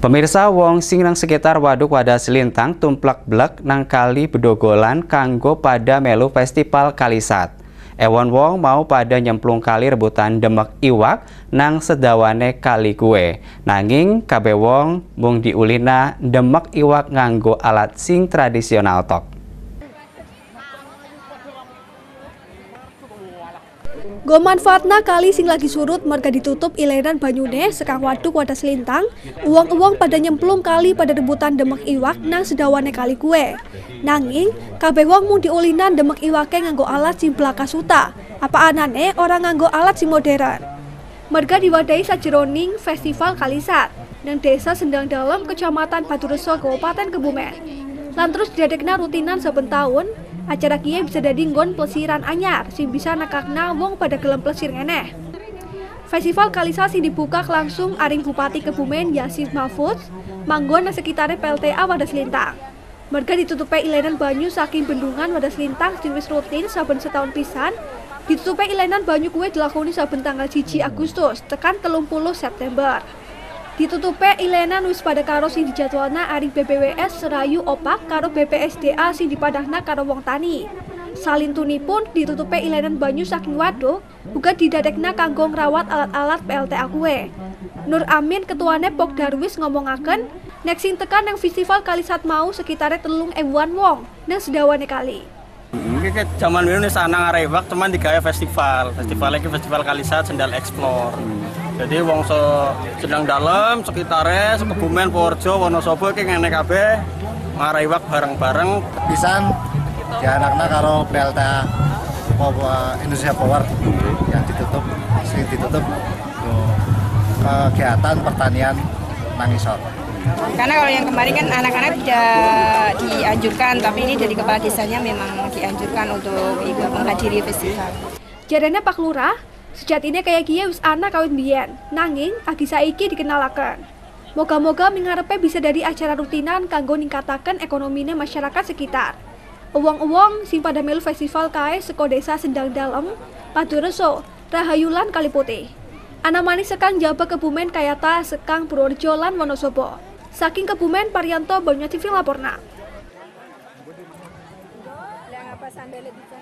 Pemirsa, wong sing nang sekitar Waduk Wadas Lintang tumplek-blek nang kali bedogolan kanggo pada melu festival Kalisat. Ewon wong mau pada nyemplung kali rebutan demek iwak nang sedawane kali kue. Nanging kabeh wong mung diulina demek iwak nganggo alat sing tradisional tok. Go manfaatna kali sing lagi surut merga ditutup ilenan banyune sekang Waduk Wadas Lintang, uang-uang pada nyemplung kali pada rebutan demek iwak nang sedawane kali kue. Nanging kabeh wong mung diulinan demek iwake nganggo alat sing blakasuta. Apa anane orang nganggo alat sing modern. Merga diwadahi sajeroning festival Kalisat nang Desa Sendang Dalem, Kecamatan Batureso, Kabupaten Kebumen. Lan terus didadekna rutinan saben taun. Acara kia bisa dadi nggon plesiran anyar sing bisa nekakna wong pada gelem plesir ngeneh. Festival Kalisat sing dibuka langsung aring Bupati Kebumen Yasin Mahfudz manggon nang sekitare PLTA Wadas Lintang. Merga ditutupe ilenan banyu saking bendungan Wadas Lintang sing wis rutin saben setahun pisan. Ditutupe ilenan banyu kuwe dilakoni saben tanggal 1 Agustus tekan 30 September. Ditutupe ilenan wis pada karo sing dijadwalna aring BPWS Serayu Opak karo BPSDA sing dipadahna karo wong tani. Salintunipun ditutupe ilenan banyu saking waduk uga didadekna kanggo ngrawat alat-alat PLTA kuwe. Nur Amin ketuane Pok Darwis ngomongaken nek sing tekan nang festival Kalisat mau sekitare 3.000 wong nang sedawane kali. Ini zaman dulu nih sana ngarewak cuman digawe festival lagi festival Kalisat Sendal Explore. Jadi wong Sendang Dalem sekitare Kebumen, Purworejo, Wonosobo iki ngene kabeh ngarewak bareng-bareng pisan dianakna karo PLTA Indonesia Power yang ditutup kegiatan pertanian nang isor. Karena kalau yang kemarin kan anak-anak tidak dianjurkan, tapi ini dari kepala desanya memang dianjurkan untuk ikut menghadiri festival. Jarene Pak Lurah, sejatinya kayak kia wis ana kawit biyen, nanging agi saiki dikenalaken. Moga-moga mingharepe bisa dari acara rutinan kanggo ningkataken ekonomine masyarakat sekitar. Uwong-uwong sing pada melu festival kae saka Desa Sendang Dalem, Batureso, Rahayulan Kaliputih. Ana manis sekang Jaba Kebumen kayata sekang Purworejo lan Wonosobo. Saking Kebumen Parianto Banyu TV laporna.